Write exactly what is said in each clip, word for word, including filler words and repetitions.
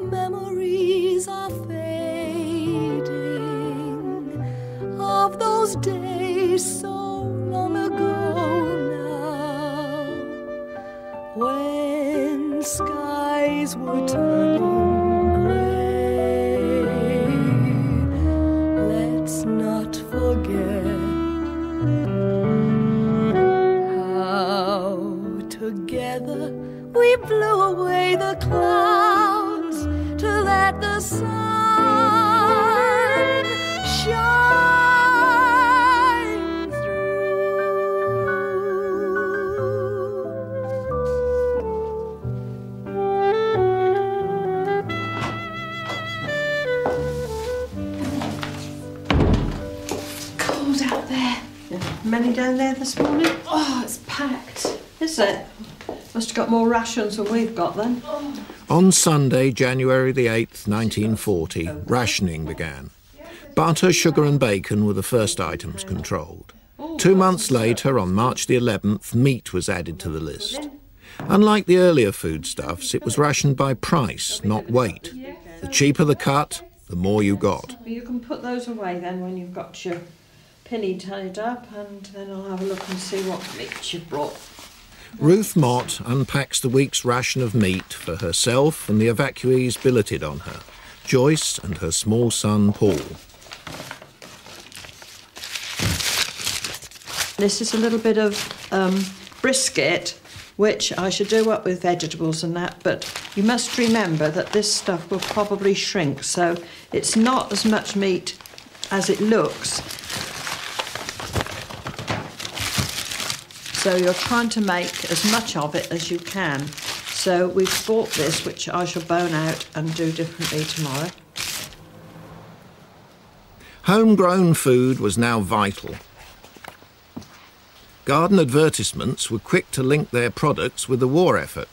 memories are fading of those days so long ago now, when skies were turning gray. Let's not forget how together we blew away the clouds to let the sun shine through. Cold out there. Many down there this morning? Oh, it's packed. Is it? Must have got more rations than we've got then. On Sunday, January the eighth, nineteen forty, rationing began. Butter, sugar and bacon were the first items controlled. Two months later, on March the eleventh, meat was added to the list. Unlike the earlier foodstuffs, it was rationed by price, not weight. The cheaper the cut, the more you got. You can put those away then when you've got your pinny tied up, and then I'll have a look and see what meat you've brought. Ruth Mott unpacks the week's ration of meat for herself and the evacuees billeted on her, Joyce and her small son Paul. This is a little bit of um, brisket, which I should do up with vegetables and that, but you must remember that this stuff will probably shrink, so it's not as much meat as it looks. So you're trying to make as much of it as you can. So we've bought this, which I shall bone out and do differently tomorrow. Homegrown food was now vital. Garden advertisements were quick to link their products with the war effort.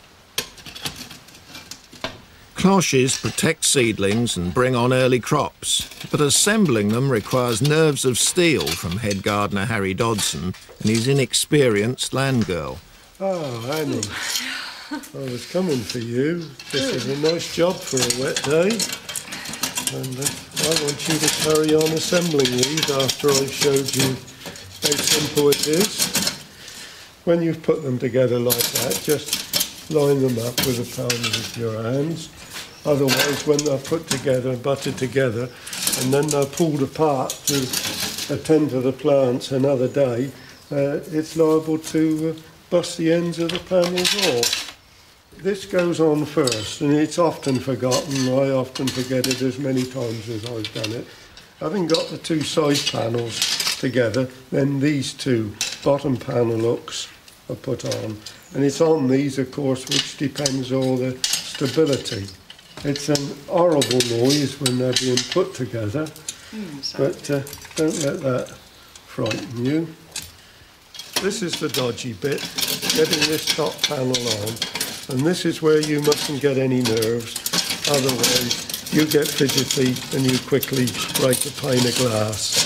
Cloches protect seedlings and bring on early crops, but assembling them requires nerves of steel from head gardener Harry Dodson and his inexperienced land girl. Oh, Annie, I was coming for you. This is a nice job for a wet day. And uh, I want you to carry on assembling these after I've showed you how simple it is. When you've put them together like that, just line them up with a palm of your hands. Otherwise, when they're put together, buttered together, and then they're pulled apart to attend to the plants another day, uh, it's liable to uh, bust the ends of the panels off. This goes on first, and it's often forgotten. I often forget it as many times as I've done it. Having got the two side panels together, then these two bottom panel hooks are put on. And it's on these, of course, which depends all the stability. It's an horrible noise when they're being put together, mm, but uh, don't let that frighten you. This is the dodgy bit, getting this top panel on, and this is where you mustn't get any nerves, otherwise you get fidgety and you quickly break a pane of glass.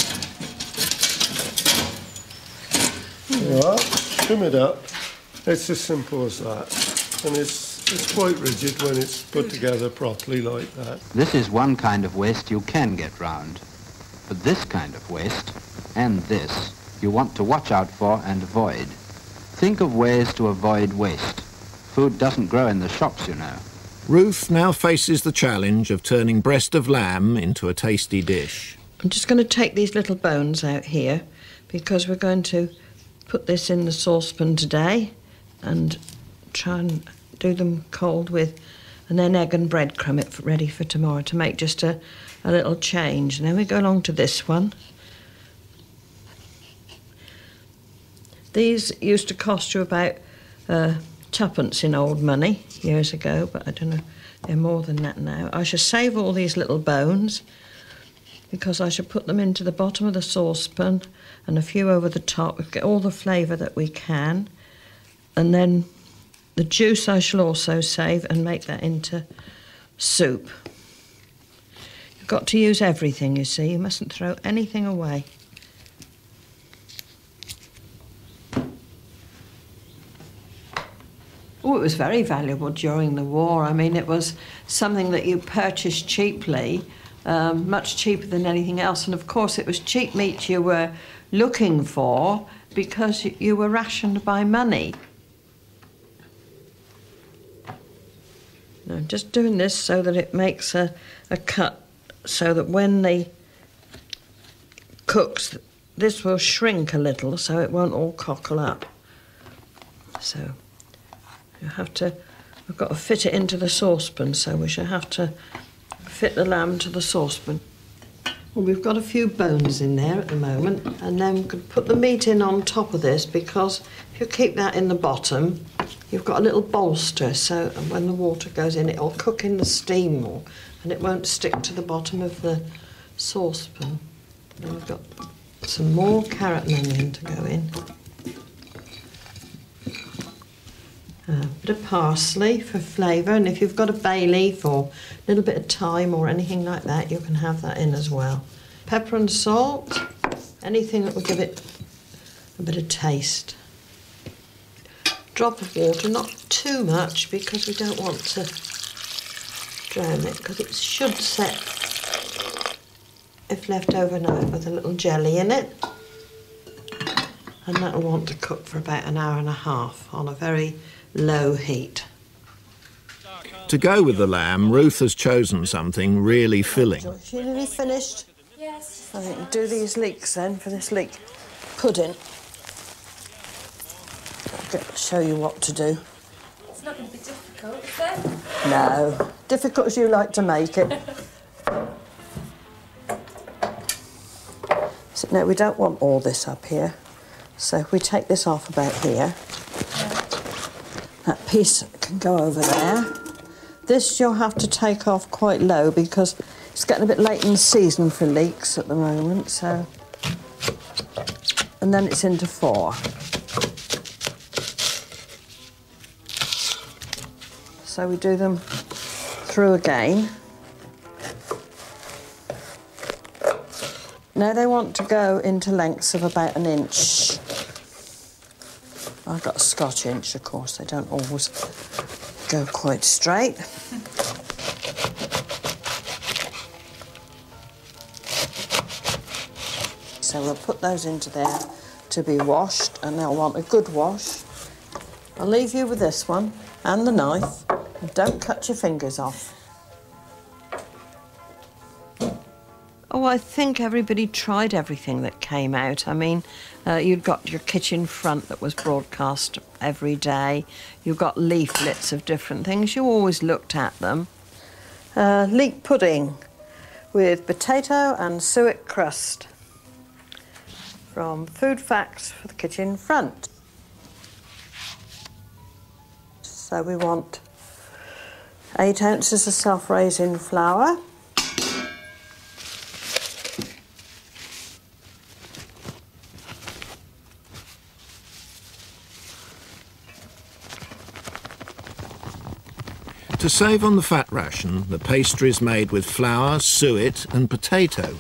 Mm. Right, trim it up. It's as simple as that, and it's It's quite rigid when it's put together properly like that. This is one kind of waste you can get round. But this kind of waste, and this, you want to watch out for and avoid. Think of ways to avoid waste. Food doesn't grow in the shops, you know. Ruth now faces the challenge of turning breast of lamb into a tasty dish. I'm just going to take these little bones out here because we're going to put this in the saucepan today and try and do them cold with, and then egg and breadcrumb it for, ready for tomorrow to make just a, a little change. And then we go along to this one. These used to cost you about uh, twopence in old money years ago, but I don't know, they're more than that now. I shall save all these little bones because I shall put them into the bottom of the saucepan and a few over the top. We get all the flavour that we can, and then the juice I shall also save and make that into soup. You've got to use everything, you see. You mustn't throw anything away. Oh, it was very valuable during the war. I mean, it was something that you purchased cheaply, um, much cheaper than anything else. And of course, it was cheap meat you were looking for because you were rationed by money. Now, I'm just doing this so that it makes a, a cut, so that when the cooks, this will shrink a little so it won't all cockle up. So you have to, we've got to fit it into the saucepan, so we shall have to fit the lamb to the saucepan. Well, we've got a few bones in there at the moment, and then we could put the meat in on top of this, because if you keep that in the bottom, you've got a little bolster, so when the water goes in, it'll cook in the steam more, and it won't stick to the bottom of the saucepan. Then we've got some more carrot and onion to go in. A bit of parsley for flavour, and if you've got a bay leaf or a little bit of thyme or anything like that, you can have that in as well. Pepper and salt, anything that will give it a bit of taste. Drop of water, not too much because we don't want to drown it, because it should set if left overnight with a little jelly in it. And that'll want to cook for about an hour and a half on a very low heat. To go with the lamb, Ruth has chosen something really filling. Is you nearly finished? Yes. I think do these leeks then for this leek pudding. I'll show you what to do. It's not going to be difficult, is it? No, difficult as you like to make it. So, no, we don't want all this up here. So if we take this off about here, that piece can go over there. This you'll have to take off quite low because it's getting a bit late in the season for leeks at the moment, so... And then it's into four. So we do them through again. Now they want to go into lengths of about an inch. I've got a Scotch inch, of course, they don't always go quite straight. So we'll put those into there to be washed, and they'll want a good wash. I'll leave you with this one and the knife, and don't cut your fingers off. Oh, I think everybody tried everything that came out. I mean, uh, you've got your kitchen front that was broadcast every day. You've got leaflets of different things. You always looked at them. Uh, leek pudding with potato and suet crust from Food Facts for the kitchen front. So we want eight ounces of self-raising flour. To save on the fat ration, the pastry is made with flour, suet and potato.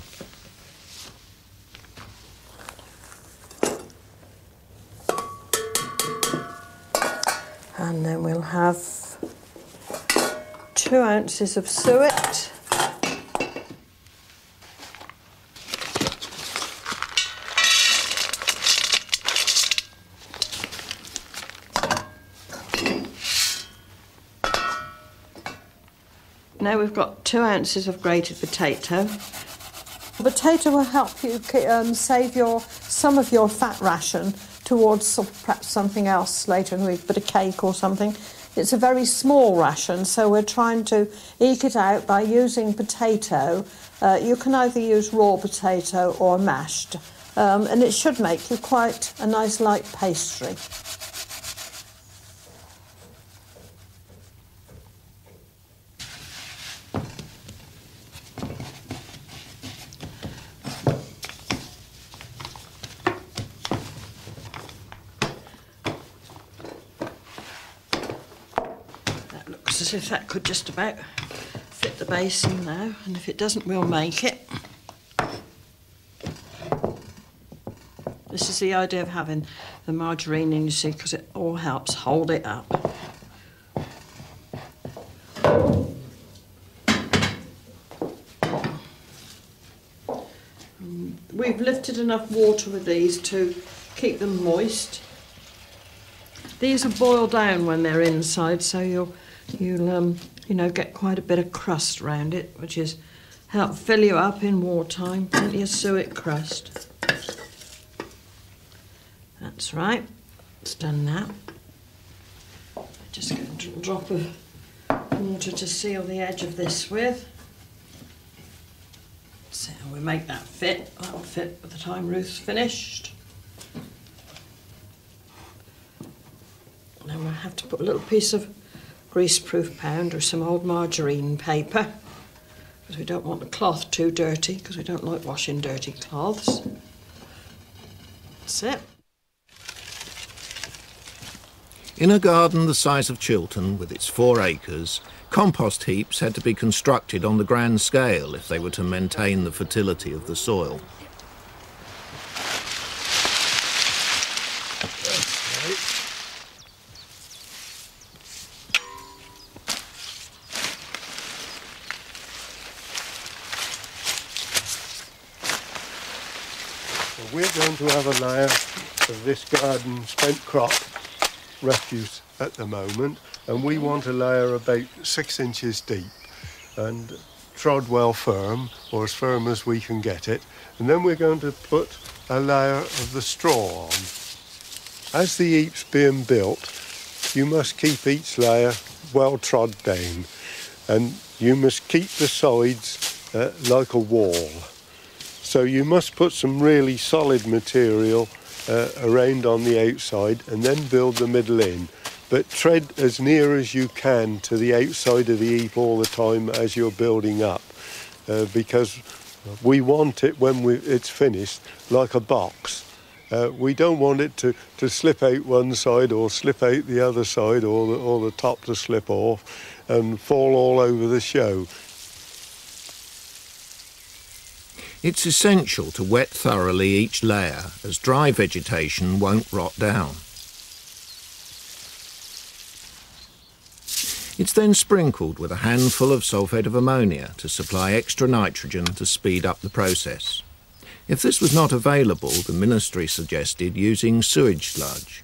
And then we'll have two ounces of suet. Now we've got two ounces of grated potato. The potato will help you um, save your some of your fat ration towards some, perhaps something else later in the week, a bit of cake or something. It's a very small ration, so we're trying to eke it out by using potato. Uh, you can either use raw potato or mashed, um, and it should make you quite a nice light pastry. As if that could just about fit the basin now, and if it doesn't, we'll make it. This is the idea of having the margarine in, you see, because it all helps hold it up. I've lifted enough water with these to keep them moist. These will boil down when they're inside, so you'll, you'll um, you know, get quite a bit of crust around it, which is help fill you up in wartime. Plenty of suet crust. That's right. It's done now. Just going to drop of water to seal the edge of this with. So we make that fit. That will fit by the time Ruth's finished. And then we'll have to put a little piece of greaseproof pound or some old margarine paper, because we don't want the cloth too dirty, because we don't like washing dirty cloths. That's it. In a garden the size of Chiltern, with its four acres, compost heaps had to be constructed on the grand scale if they were to maintain the fertility of the soil. We're going to have a layer of this garden spent crop refuse at the moment, and we want a layer about six inches deep and trod well firm, or as firm as we can get it, and then we're going to put a layer of the straw on. As the heap's being built, you must keep each layer well trod down, and you must keep the sides uh, like a wall. So you must put some really solid material uh, around on the outside and then build the middle in. But tread as near as you can to the outside of the heap all the time as you're building up, uh, because we want it when we, it's finished like a box. Uh, we don't want it to, to slip out one side or slip out the other side, or the, or the top to slip off and fall all over the show. It's essential to wet thoroughly each layer, as dry vegetation won't rot down. It's then sprinkled with a handful of sulphate of ammonia to supply extra nitrogen to speed up the process. If this was not available, the ministry suggested using sewage sludge.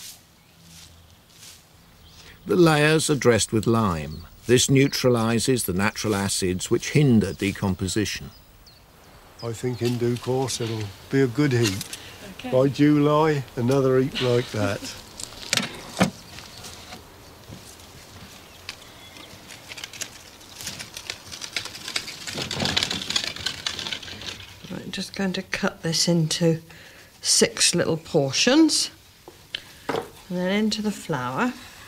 The layers are dressed with lime. This neutralises the natural acids which hinder decomposition. I think in due course it'll be a good heap. Okay. By July, another heap like that. Right, I'm just going to cut this into six little portions, and then into the flour.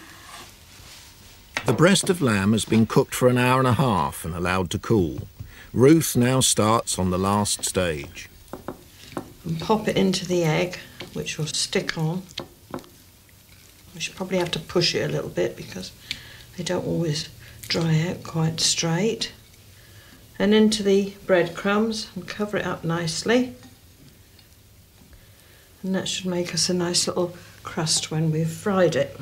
The breast of lamb has been cooked for an hour and a half and allowed to cool. Ruth now starts on the last stage. And pop it into the egg, which will stick on. We should probably have to push it a little bit because they don't always dry out quite straight. And into the breadcrumbs and cover it up nicely. And that should make us a nice little crust when we've fried it.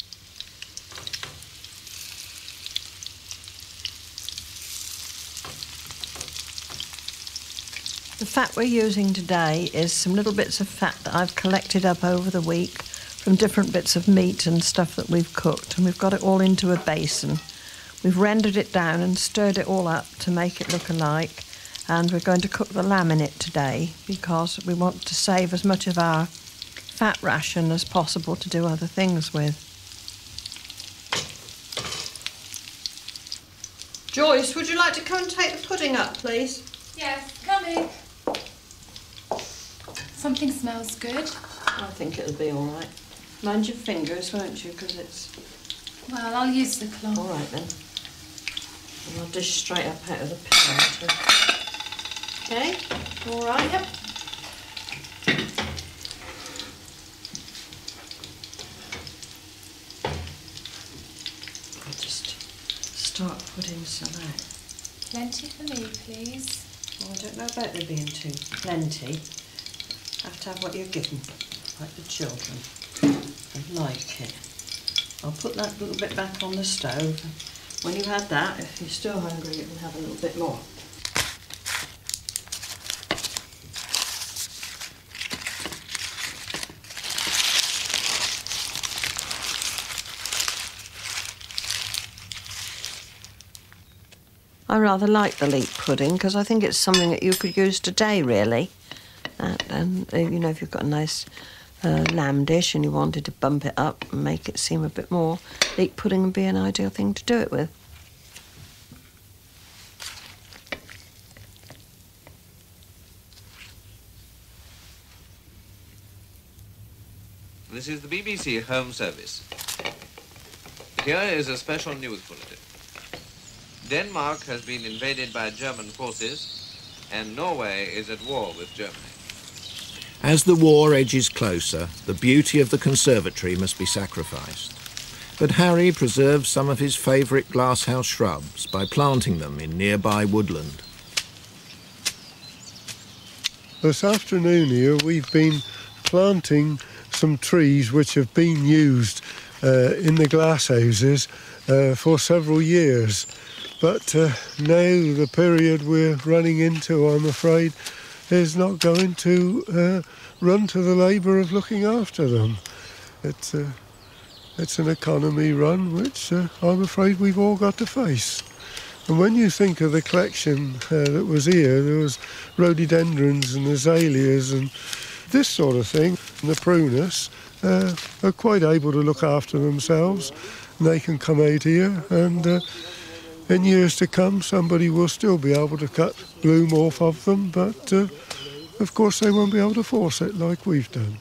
The fat we're using today is some little bits of fat that I've collected up over the week from different bits of meat and stuff that we've cooked, and we've got it all into a basin. We've rendered it down and stirred it all up to make it look alike, and we're going to cook the lamb in it today because we want to save as much of our fat ration as possible to do other things with. Joyce, would you like to come and take the pudding up, please? Yes, coming. Something smells good. I think it'll be all right. Mind your fingers, won't you, because it's... Well, I'll use the cloth. All right, then. And I'll dish straight up out of the pan. Okay? All right? Yep. I'll just start putting some out. Plenty for me, please. Well, I don't know about there being too plenty. Have to have what you're given, like the children. I like it. I'll put that little bit back on the stove. When you've had that, if you're still hungry, you can have a little bit more. I rather like the leek pudding because I think it's something that you could use today, really. That, and, uh, you know, if you've got a nice uh, lamb dish and you wanted to bump it up and make it seem a bit more, leek pudding would be an ideal thing to do it with. This is the B B C Home Service. Here is a special news bulletin. Denmark has been invaded by German forces, and Norway is at war with Germany. As the war edges closer, the beauty of the conservatory must be sacrificed. But Harry preserves some of his favourite glasshouse shrubs by planting them in nearby woodland. This afternoon here we've been planting some trees which have been used uh, in the glasshouses uh, for several years. But uh, now the period we're running into, I'm afraid, is not going to uh, run to the labour of looking after them. It's, uh, it's an economy run which uh, I'm afraid we've all got to face. And when you think of the collection uh, that was here, there was rhododendrons and azaleas and this sort of thing. And the prunus uh, are quite able to look after themselves. And they can come out here and uh, in years to come somebody will still be able to cut bloom off of them, but uh, of course they won't be able to force it like we've done.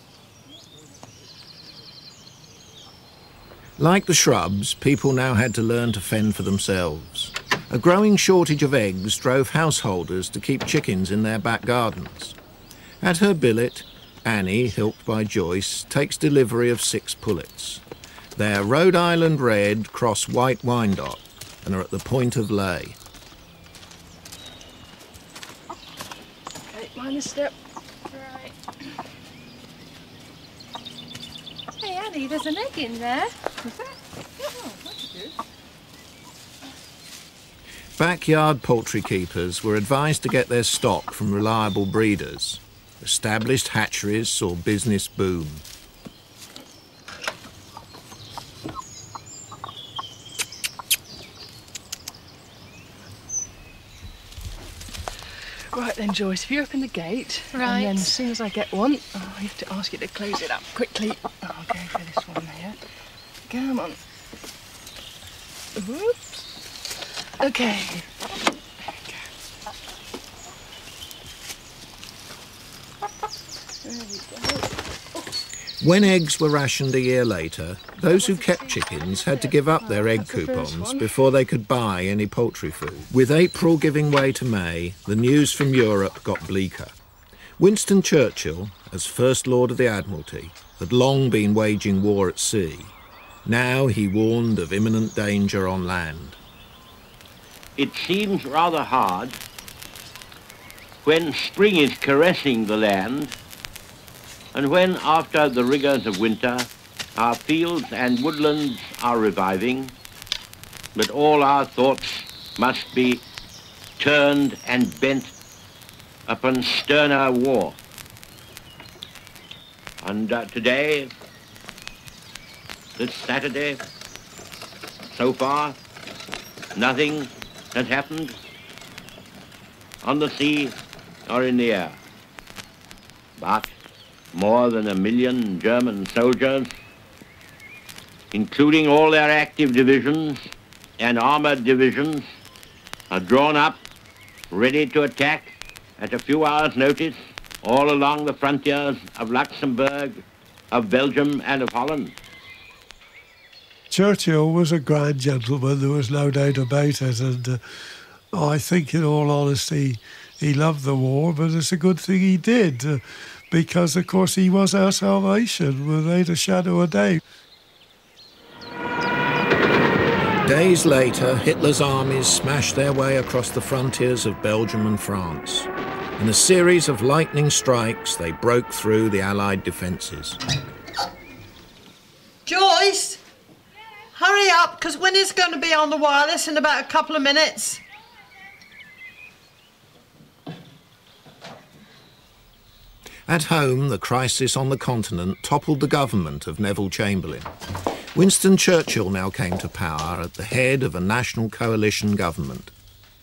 Like the shrubs, people now had to learn to fend for themselves. A growing shortage of eggs drove householders to keep chickens in their back gardens. At her billet, Annie, helped by Joyce, takes delivery of six pullets. They're Rhode Island Red cross White Wyandotte and are at the point of lay. Okay, mind a step. Right. Hey, Annie, there's an egg in there. Oh, that's good. Backyard poultry keepers were advised to get their stock from reliable breeders. Established hatcheries saw business boom. Right then, Joyce, if you open the gate, Right. and then as soon as I get one, oh, I have to ask you to close it up quickly. Oh, I'll go for this one here. Come on. Whoops. Okay. There we go. There we go. When eggs were rationed a year later, those who kept chickens had to give up their egg That's the first coupons one. before they could buy any poultry food. With April giving way to May, the news from Europe got bleaker. Winston Churchill, as First Lord of the Admiralty, had long been waging war at sea. Now he warned of imminent danger on land. It seems rather hard when spring is caressing the land and when, after the rigours of winter, our fields and woodlands are reviving, that all our thoughts must be turned and bent upon sterner war. And uh, today, this Saturday, so far, nothing has happened on the sea or in the air. But more than a million German soldiers, including all their active divisions and armored divisions, are drawn up, ready to attack at a few hours' notice all along the frontiers of Luxembourg, of Belgium and of Holland. Churchill was a grand gentleman, there was no doubt about it, and uh, I think in all honesty he loved the war, but it's a good thing he did, uh, because of course he was our salvation without a shadow of doubt. Days later, Hitler's armies smashed their way across the frontiers of Belgium and France. In a series of lightning strikes, they broke through the Allied defences. Joyce! Hurry up, because Winnie's going to be on the wireless in about a couple of minutes. At home, the crisis on the continent toppled the government of Neville Chamberlain. Winston Churchill now came to power at the head of a national coalition government.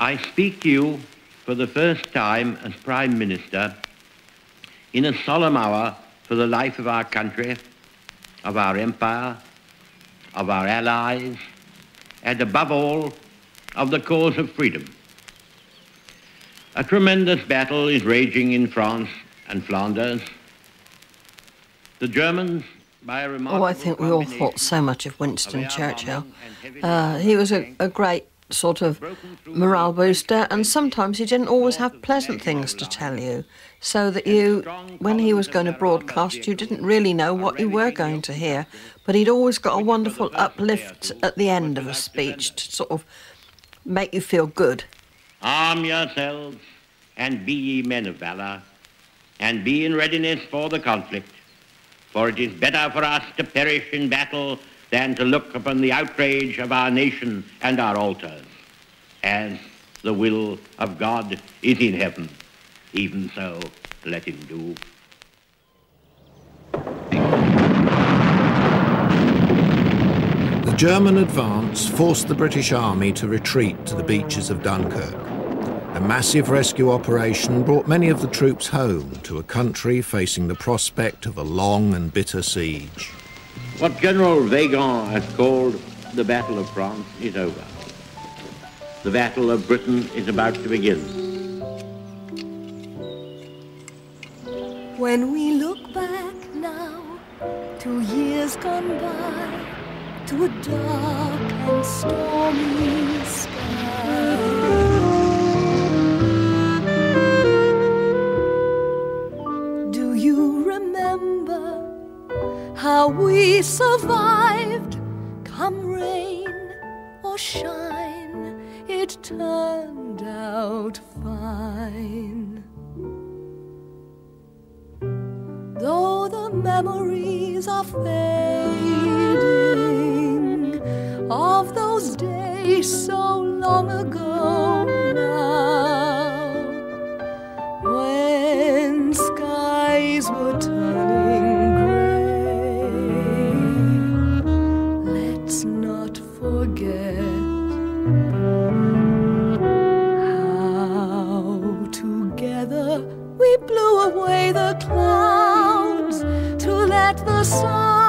I speak to you for the first time as Prime Minister in a solemn hour for the life of our country, of our empire, of our allies, and above all, of the cause of freedom. A tremendous battle is raging in France and Flanders. The Germans, by a remarkable Oh, I think we all thought so much of Winston Churchill. Uh, he was a, a great sort of morale booster, and sometimes he didn't always have pleasant things to tell you, so that you, when he was going to broadcast, you didn't really know what you were going to hear, but he'd always got a wonderful uplift at the end of a speech to sort of make you feel good. Arm yourselves and be ye men of valour, and be in readiness for the conflict, for it is better for us to perish in battle than to look upon the outrage of our nation and our altars. As the will of God is in heaven, even so let him do. The German advance forced the British Army to retreat to the beaches of Dunkirk. A massive rescue operation brought many of the troops home to a country facing the prospect of a long and bitter siege. What General Weygand has called the Battle of France is over. The Battle of Britain is about to begin. When we look back now to years gone by, to a dark and stormy sky, do you remember how we survived? Come rain or shine, it turned out fine. Though the memories are fading of those days so long ago now, when skies were turning gray, let's not forget how together we blew away the clouds to let the sun